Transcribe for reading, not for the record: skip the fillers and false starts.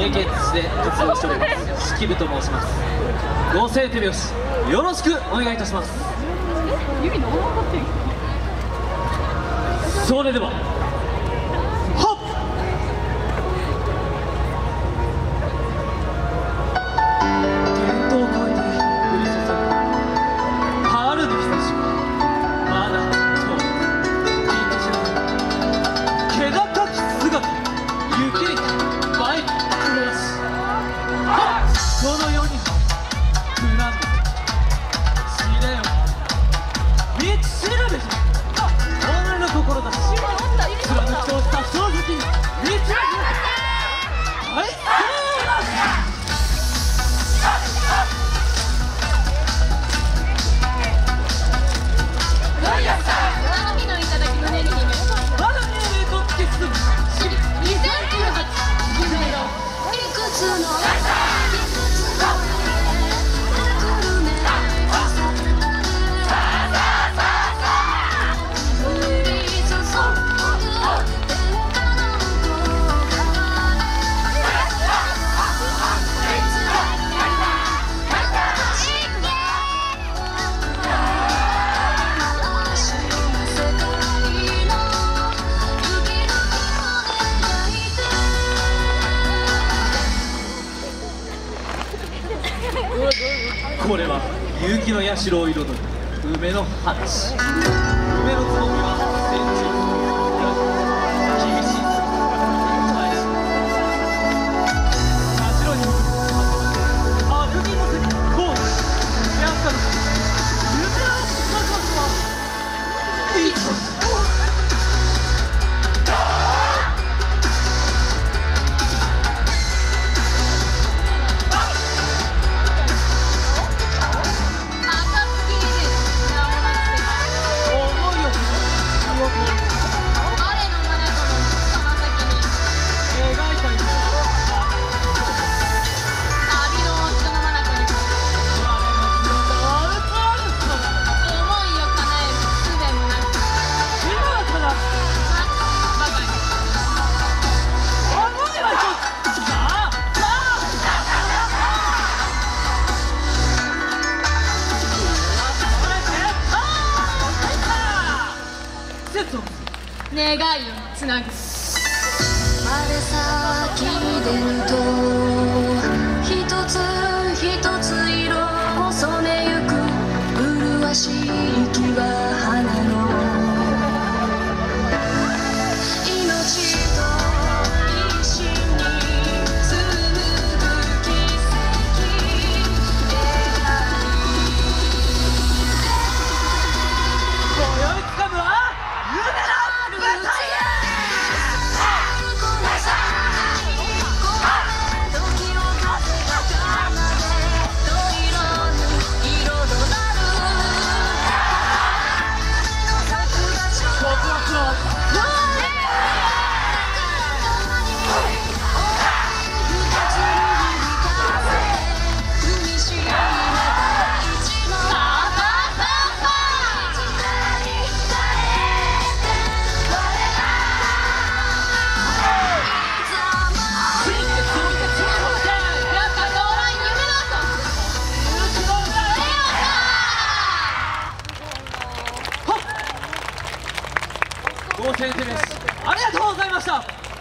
三重県津市で活動しております式部と申します。合成手拍子よろしくお願いいたします。それでははっ伝統界で降り注ぐ春の日差しはまだ遠くみんな知らない気高き姿雪に舞い黒らしその世に苦難で試練を道しるべし己の志貫き通した正直に道を開くこれは結城の社を彩る梅の話。梅のつぼみは戦中厳しい返し田代にあぶみのせこうやったの夢の高さはいつ願いをつなぐ我先伝統一つ一つ色を染めゆく麗しい木は花の命と一心に紡ぐ奇跡今宵つかむは夢だ合成手拍子ありがとうございました。